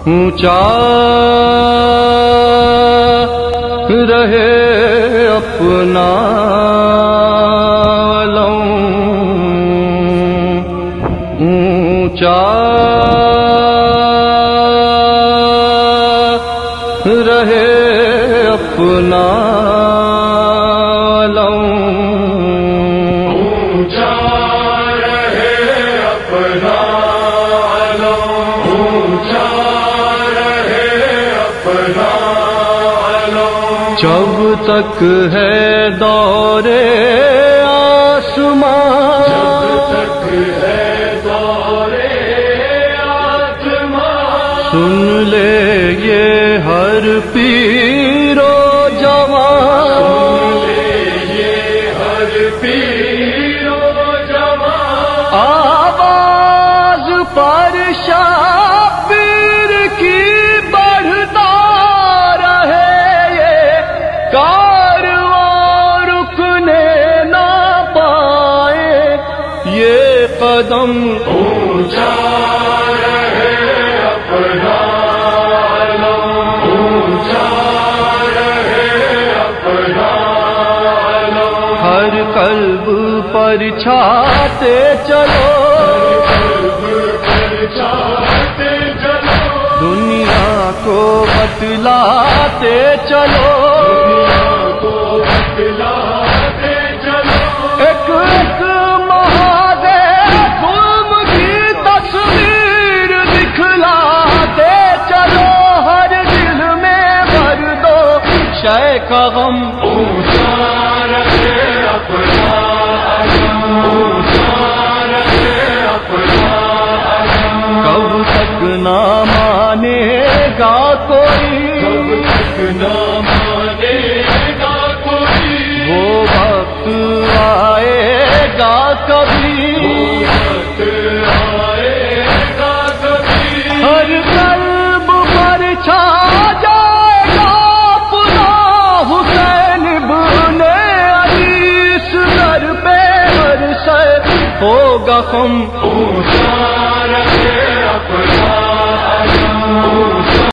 اونچا رہے اپنا علم، اونچا رہے اپنا علم، اونچا رہے اپنا علم، اونچا رہے اپنا علم، جب تک ہے دور آسمان، جب تک ہے دور آسمان، سن لے یہ ہر پیر و جوان، یہ ہر پیر و جوان، آواز پر شبیر کی بڑھتا رہے، یہ کارواں رکنے نہ پائے، یہ قدم اونچا رہے اپنا علم، اونچا رہے اپنا علم، ہر قلب پر چھاتے چلو، چاہتے چلو، دنیا کو بتلاتے چلو، دنیا کو بتلاتے چلو، ایک ایک محاذ ظلم کی تصویر دکھلاتے چلو، ہر دل میں بھر دو شے کا غم، اونچا رہے اپنا علم، اونچا رہے اپنا علم، کب تک نہ مانے گا کوئی، کب تک نہ مانے گا کوئی، وہ وقت آئے گا کبھی، وقت آئے گا کبھی، ہر قلب پر چھا جائے گا اپنا حسین ابن علی، سر پہ ہر سر ہوگا خم، اونچا